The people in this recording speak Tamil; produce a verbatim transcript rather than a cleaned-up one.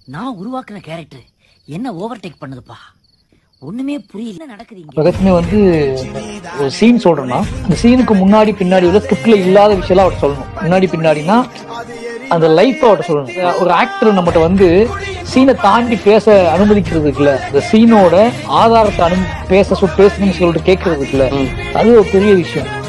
நான் உருவாக்குன கேரக்டர் என்ன ஓவர்டேக் பண்ணுதுப்பா, ஒண்ணுமே புரியல நடக்குது. பகத்மே வந்து ஒரு சீன் சொல்றேன்னா அந்த சீனுக்கு முன்னாடி பின்னாடி உள்ள ஸ்கிரிப்ட்ல இல்லாத விஷயம் அவர்கிட்ட சொல்லணும். முன்னாடி பின்னாடினா அந்த லைஃப் அவர்கிட்ட சொல்லணும். ஒரு ஆக்டர் நம்மகிட்ட வந்து சீனை தாண்டி பேச அனுமதிக்கிறது இருக்குல்ல, அந்த சீனோட ஆதாரத்தை அனு பேச பேசணும்னு சொல்லிட்டு கேட்கறது இருக்குல்ல, அது ஒரு பெரிய விஷயம்.